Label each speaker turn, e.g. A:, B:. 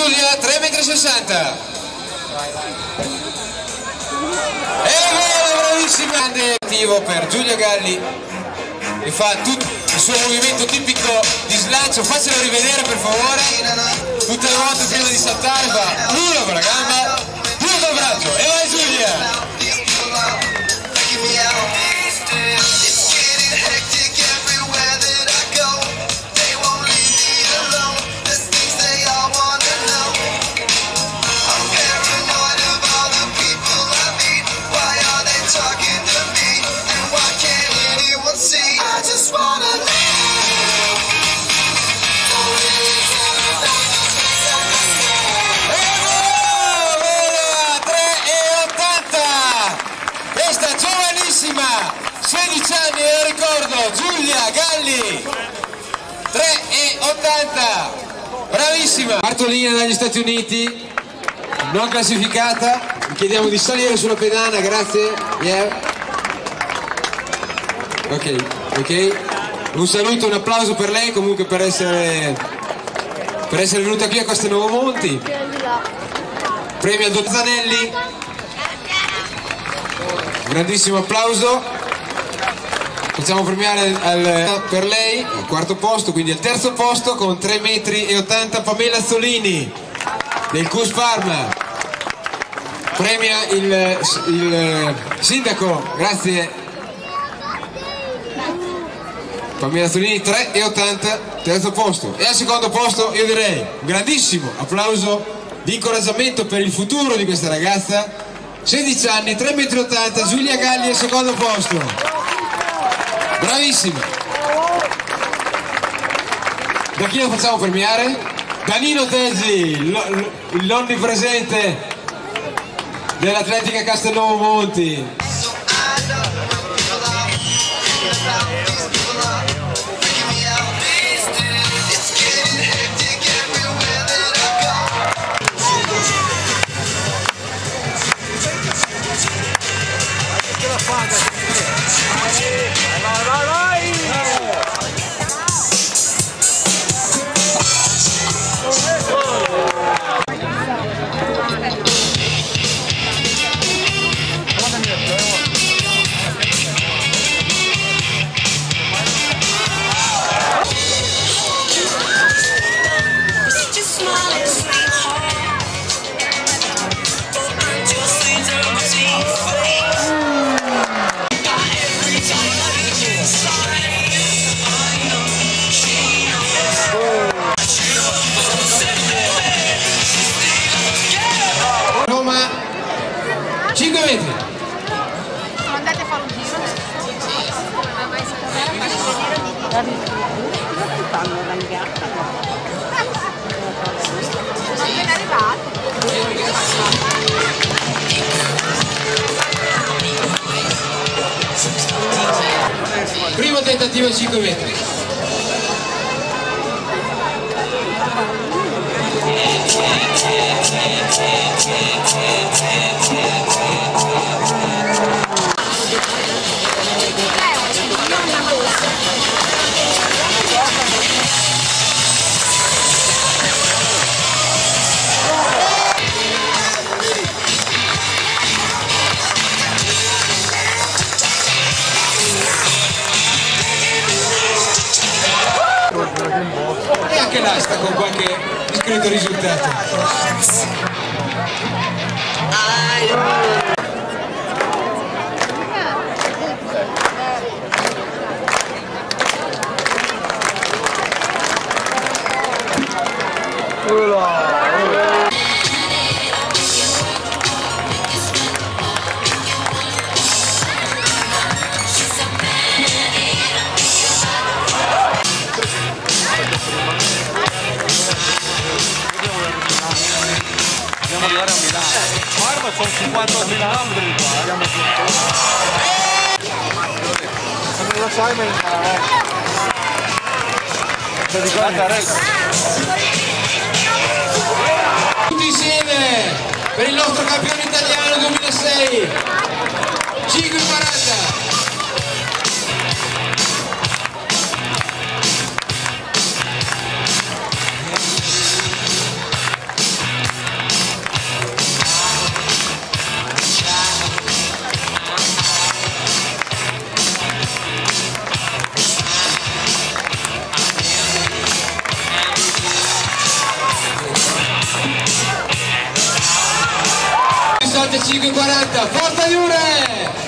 A: Giulia 3,60 m. E bravissima! Grande attivo per Giulia Galli, che fa tutto il suo movimento tipico di slancio. Faccelo rivedere per favore. Tutte le volte prima di saltare fa uno con la gamba, uno col braccio e vai Giulia! Questa giovanissima, 16 anni, lo ricordo, Giulia Galli, 3,80 m, bravissima! Bartolina dagli Stati Uniti, non classificata, vi chiediamo di salire sulla pedana, grazie. Yeah. Ok, un saluto, un applauso per lei comunque per essere venuta qui a Castelnuovo Monti. Premio a Dozzanelli. Grandissimo applauso. Facciamo premiare per lei al quarto posto, quindi al terzo posto con 3,80 m Pamela Zolini del CUS Parma. Premia il sindaco, grazie. Pamela Zolini 3,80 m, terzo posto. E al secondo posto io direi un grandissimo applauso di incoraggiamento per il futuro di questa ragazza. 16 anni, 3,80 m, Giulia Galli al secondo posto. Bravissima. Da chi lo facciamo premiare? Danilo Teggi, l'onnipresente dell'Atletica Castelnuovo Monti. Roma 5 metri.
B: Andate a fare un giro. Sono appena arrivati.
A: Primo tentativo 5 metri. E anche l'asta con qualche discreto risultato.
C: Dobbiamo arrivare a Milano. Guarda, sono 50 km qua. Non lo sai, ma
A: tutti insieme per il nostro campione italiano 2006 5,40. 55,40, forza Jure!